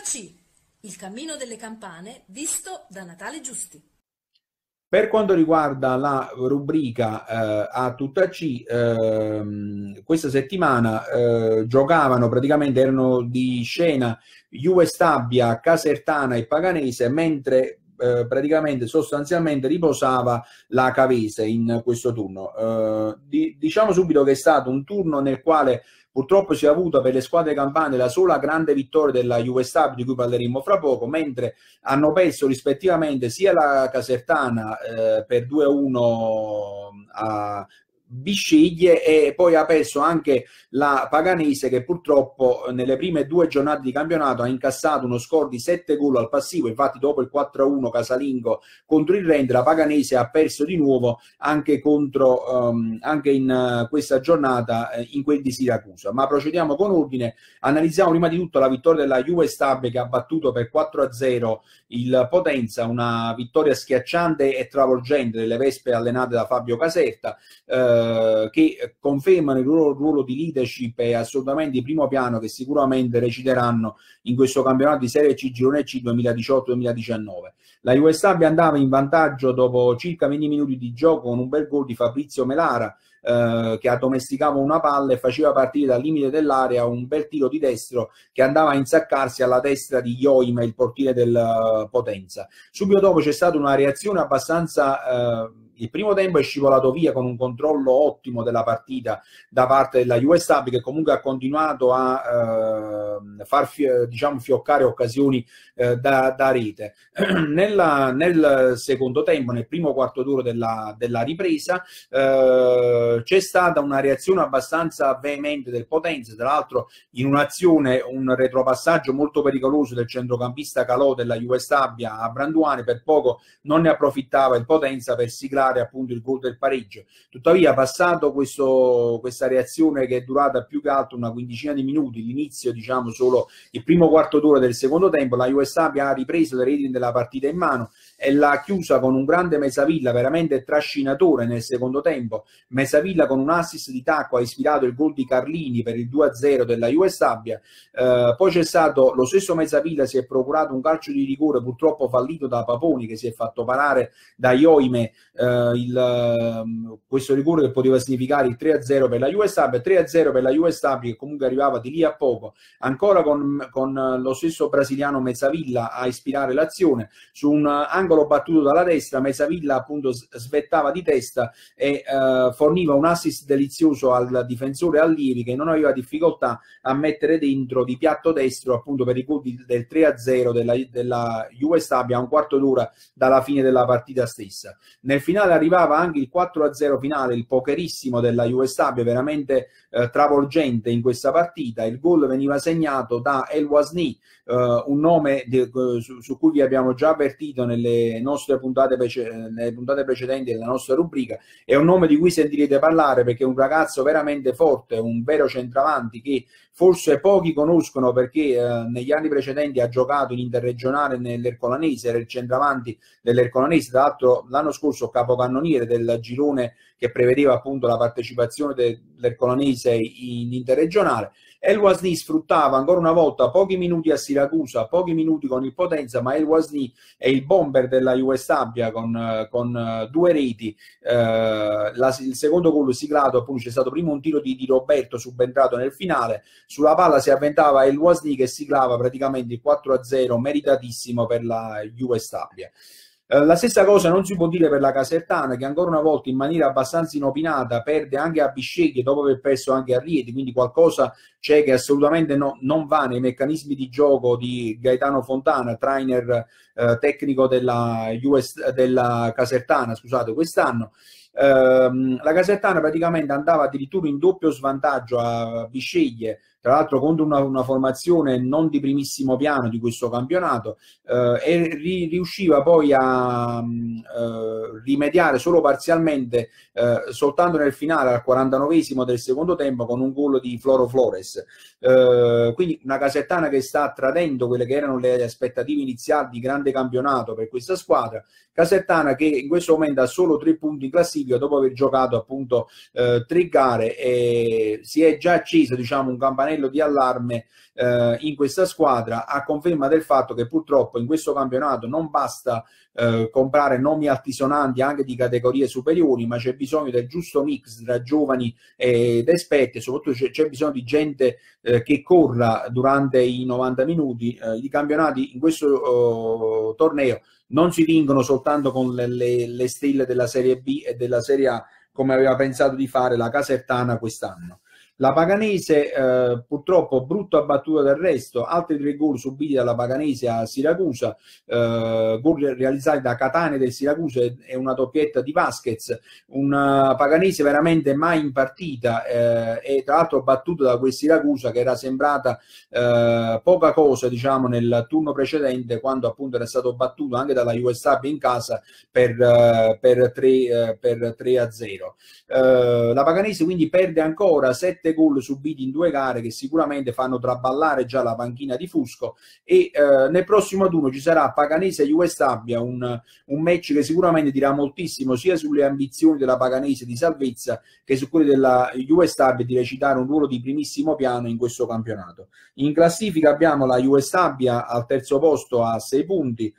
C, il cammino delle campane visto da Natale Giusti. Per quanto riguarda la rubrica A tutta C, questa settimana giocavano, praticamente erano di scena Juve Stabia, Casertana e Paganese, mentre praticamente sostanzialmente riposava la Cavese in questo turno. Diciamo subito che è stato un turno nel quale purtroppo si è avuta per le squadre campane la sola grande vittoria della Juve Stabia, di cui parleremo fra poco, mentre hanno perso rispettivamente sia la Casertana per 2-1 a Bisceglie, e poi ha perso anche la Paganese, che purtroppo nelle prime 2 giornate di campionato ha incassato uno score di 7 gol al passivo. Infatti dopo il 4-1 casalingo contro il Rende, la Paganese ha perso di nuovo anche anche in questa giornata in quel di Siracusa. Ma procediamo con ordine, analizziamo prima di tutto la vittoria della Juve Stabia, che ha battuto per 4-0 il Potenza, una vittoria schiacciante e travolgente delle Vespe allenate da Fabio Caserta, che confermano il loro ruolo di leadership e assolutamente di primo piano, che sicuramente reciteranno in questo campionato di Serie C Girone C 2018-2019. La Juve Stabia andava in vantaggio dopo circa 20 minuti di gioco con un bel gol di Fabrizio Melara, che addomesticava una palla e faceva partire dal limite dell'area un bel tiro di destro che andava a insaccarsi alla destra di Joime, il portiere del Potenza. Subito dopo c'è stata una reazione abbastanza... il primo tempo è scivolato via con un controllo ottimo della partita da parte della Juve Stabia, che comunque ha continuato a far diciamo fioccare occasioni da rete. Nel secondo tempo, nel primo quarto d'ora della ripresa, c'è stata una reazione abbastanza veemente del Potenza, tra l'altro in un'azione, un retropassaggio molto pericoloso del centrocampista Calò della Juve Stabia a Branduane. Per poco non ne approfittava il Potenza per siglare appunto il gol del pareggio. Tuttavia, passato questa reazione, che è durata più che altro una quindicina di minuti, l'inizio diciamo solo il primo quarto d'ora del secondo tempo, la Juve Stabia ha ripreso le redini della partita in mano e l'ha chiusa con un grande Mesavilla, veramente trascinatore nel secondo tempo. Mesavilla con un assist di tacco ha ispirato il gol di Carlini per il 2-0 della Juve Stabia. Poi c'è stato lo stesso Mesavilla, si è procurato un calcio di rigore purtroppo fallito da Paponi, che si è fatto parare da Joime, questo rigore che poteva significare il 3-0 per la Juve Stabia. 3-0 per la Juve Stabia, che comunque arrivava di lì a poco, ancora con lo stesso brasiliano Mesavilla a ispirare l'azione su un angolo battuto dalla destra. Mesavilla appunto svettava di testa e forniva un assist delizioso al difensore Allievi, che non aveva difficoltà a mettere dentro di piatto destro appunto per i gol del 3-0 della Juve Stabia a un quarto d'ora dalla fine della partita stessa. Nel finale arrivava anche il 4-0 finale, il pokerissimo della Juve Stabia, veramente travolgente in questa partita. Il gol veniva segnato da El Wasni, un nome su cui vi abbiamo già avvertito nelle puntate precedenti della nostra rubrica. È un nome di cui sentirete parlare, perché è un ragazzo veramente forte, un vero centravanti che forse pochi conoscono, perché negli anni precedenti ha giocato in interregionale nell'Ercolanese, era il centravanti dell'Ercolanese, tra l'altro l'anno scorso capocannoniere del girone che prevedeva appunto la partecipazione dell'Ercolanese in interregionale. El Wasni sfruttava ancora una volta pochi minuti a Siracusa, pochi minuti con il Potenza, ma El Wasni è il bomber della Juve Stabia con 2 reti. Il secondo gol siglato, appunto c'è stato prima un tiro di Roberto subentrato nel finale, sulla palla si avventava El Wasni che siglava praticamente il 4-0 meritatissimo per la Juve Stabia. La stessa cosa non si può dire per la Casertana, che ancora una volta in maniera abbastanza inopinata perde anche a Bisceglie dopo aver perso anche a Rieti, quindi qualcosa c'è che assolutamente non va nei meccanismi di gioco di Gaetano Fontana, trainer tecnico della Casertana, scusate, quest'anno. La Casertana praticamente andava addirittura in doppio svantaggio a Bisceglie, tra l'altro contro una formazione non di primissimo piano di questo campionato, e riusciva poi a rimediare solo parzialmente, soltanto nel finale al 49esimo del secondo tempo con un gol di Floro Flores. Quindi una Casertana che sta tradendo quelle che erano le aspettative iniziali di grande campionato per questa squadra. Casertana che in questo momento ha solo 3 punti in classifica, classifica dopo aver giocato appunto 3 gare, e si è già acceso, diciamo, un campanello di allarme in questa squadra, a conferma del fatto che purtroppo in questo campionato non basta comprare nomi altisonanti anche di categorie superiori, ma c'è bisogno del giusto mix tra giovani ed esperti, e soprattutto c'è bisogno di gente che corra durante i 90 minuti. I campionati in questo torneo non si vincono soltanto con le stelle della Serie B e della Serie A, come aveva pensato di fare la Casertana quest'anno. La Paganese purtroppo brutto abbattuta del resto, altri 3 gol subiti dalla Paganese a Siracusa, gol realizzati da Catania del Siracusa e una doppietta di Vasquez, una Paganese veramente mai in partita, e tra l'altro battuta da quel Siracusa che era sembrata poca cosa, diciamo, nel turno precedente, quando appunto era stato battuto anche dalla USAB in casa per 3-0. La Paganese quindi perde ancora 7 gol subiti in 2 gare, che sicuramente fanno traballare già la panchina di Fusco, e nel prossimo turno ci sarà Paganese US Stabia, un match che sicuramente dirà moltissimo sia sulle ambizioni della Paganese di salvezza che su quelle della US Stabia di recitare un ruolo di primissimo piano in questo campionato. In classifica abbiamo la US Stabia al terzo posto a 6 punti,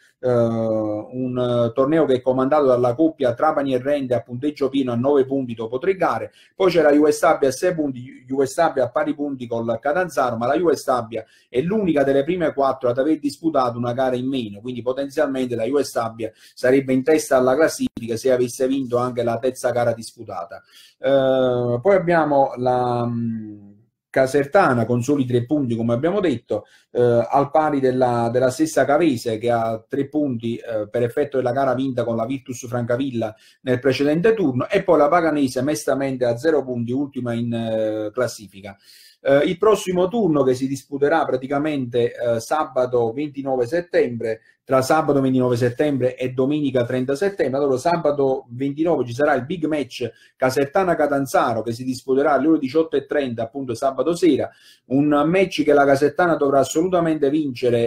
un torneo che è comandato dalla coppia Trapani e Rende a punteggio pieno a 9 punti dopo 3 gare. Poi c'è la US Stabia a 6 punti, US Stabia a pari punti col Catanzaro, ma la US Stabia è l'unica delle prime 4 ad aver disputato una gara in meno, quindi potenzialmente la US Stabia sarebbe in testa alla classifica se avesse vinto anche la terza gara disputata. Poi abbiamo la Casertana con soli 3 punti, come abbiamo detto, al pari della stessa Cavese, che ha 3 punti per effetto della gara vinta con la Virtus Francavilla nel precedente turno, e poi la Paganese mestamente a 0 punti, ultima in classifica. Il prossimo turno, che si disputerà praticamente sabato 29 settembre, tra sabato 29 settembre e domenica 30 settembre. Allora, sabato 29 ci sarà il big match Casertana-Catanzaro, che si disputerà alle ore 18:30, appunto sabato sera, un match che la Casertana dovrà assolutamente vincere,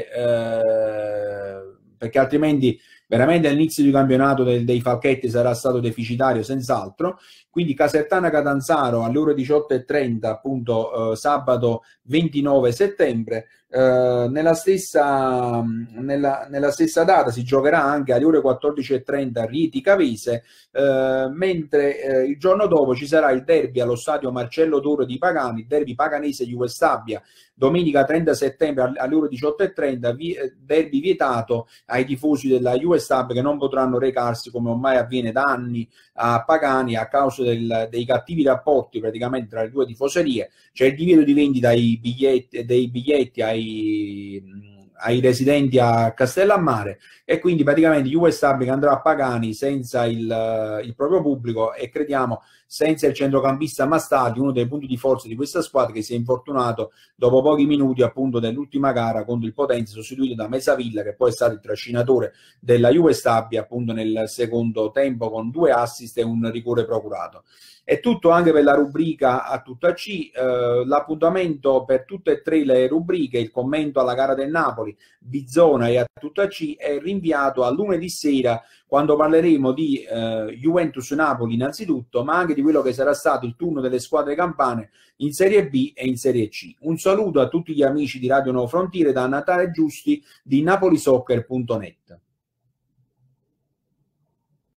perché altrimenti veramente all'inizio di campionato dei Falchetti sarà stato deficitario senz'altro. Quindi Casertana-Catanzaro alle ore 18:30, appunto sabato 29 settembre. Nella stessa data si giocherà anche alle ore 14:30 Rieti Cavese, mentre il giorno dopo ci sarà il derby allo stadio Marcello Toro di Pagani, il derby Paganese US Stabia, domenica 30 settembre alle ore 18:30, derby vietato ai tifosi della US Stabia, che non potranno recarsi, come ormai avviene da anni, a Pagani a causa dei cattivi rapporti praticamente tra le due tifoserie. C'è il divieto di vendita dei biglietti ai residenti a Castellammare, e quindi praticamente US Stabia andrà a Pagani senza il proprio pubblico, e crediamo senza il centrocampista Mastati, uno dei punti di forza di questa squadra, che si è infortunato dopo pochi minuti appunto dell'ultima gara contro il Potenza, sostituito da Mesavilla, che poi è stato il trascinatore della US Stabia appunto nel secondo tempo, con 2 assist e un rigore procurato. È tutto anche per la rubrica A tutta C. L'appuntamento per tutte e 3 le rubriche, il commento alla gara del Napoli, Bizona e A tutta C, è rinviato a lunedì sera, quando parleremo di Juventus Napoli innanzitutto, ma anche di quello che sarà stato il turno delle squadre campane in Serie B e in Serie C. Un saluto a tutti gli amici di Radio Nuovo Frontiere da Natale Giusti di napolisoccer.net.